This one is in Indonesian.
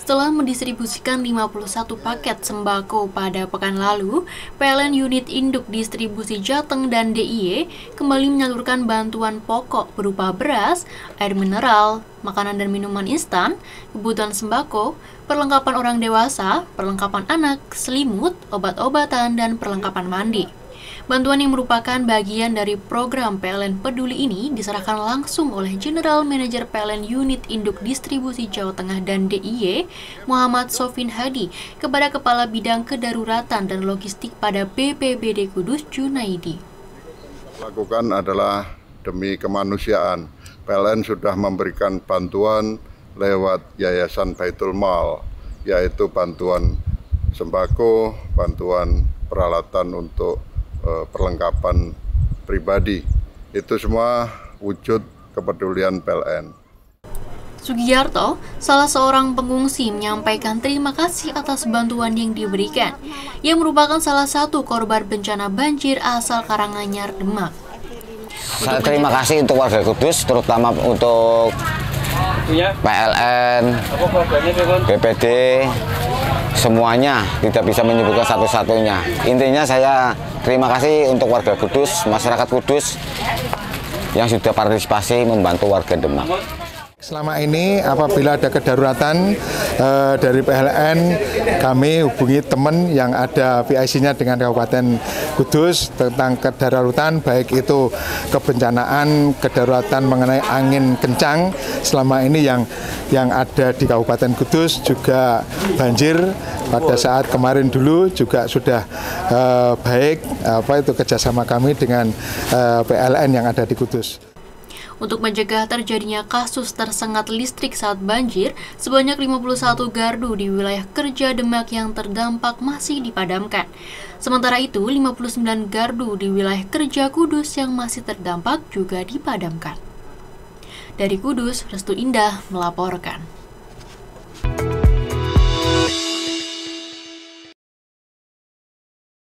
Setelah mendistribusikan 51 paket sembako pada pekan lalu, PLN Unit Induk Distribusi Jateng dan DIY kembali menyalurkan bantuan pokok berupa beras, air mineral, makanan dan minuman instan, kebutuhan sembako, perlengkapan orang dewasa, perlengkapan anak, selimut, obat-obatan, dan perlengkapan mandi. Bantuan yang merupakan bagian dari program PLN Peduli ini diserahkan langsung oleh General Manager PLN Unit Induk Distribusi Jawa Tengah dan DIY, Muhammad Sofin Hadi, kepada Kepala Bidang Kedaruratan dan Logistik pada BPBD Kudus, Junaidi. Lakukan adalah demi kemanusiaan. PLN sudah memberikan bantuan lewat Yayasan Baitul Mal, yaitu bantuan sembako, bantuan peralatan untuk perlengkapan pribadi. Itu semua wujud kepedulian PLN. Sugiyarto, salah seorang pengungsi, menyampaikan terima kasih atas bantuan yang diberikan, yang merupakan salah satu korban bencana banjir asal Karanganyar, Demak. Saya terima kasih untuk warga Kudus, terutama untuk PLN, BPD, semuanya tidak bisa menyebutkan satu-satunya. Intinya saya terima kasih untuk warga Kudus, masyarakat Kudus yang sudah partisipasi membantu warga Demak. Selama ini apabila ada kedaruratan dari PLN, kami hubungi teman yang ada PIC-nya dengan Kabupaten Kudus tentang kedaruratan, baik itu kebencanaan, kedaruratan mengenai angin kencang. Selama ini yang ada di Kabupaten Kudus juga banjir. Pada saat kemarin dulu juga sudah baik kerjasama kami dengan PLN yang ada di Kudus. Untuk mencegah terjadinya kasus tersengat listrik saat banjir, sebanyak 51 gardu di wilayah kerja Demak yang terdampak masih dipadamkan. Sementara itu, 59 gardu di wilayah kerja Kudus yang masih terdampak juga dipadamkan. Dari Kudus, Restu Indah melaporkan.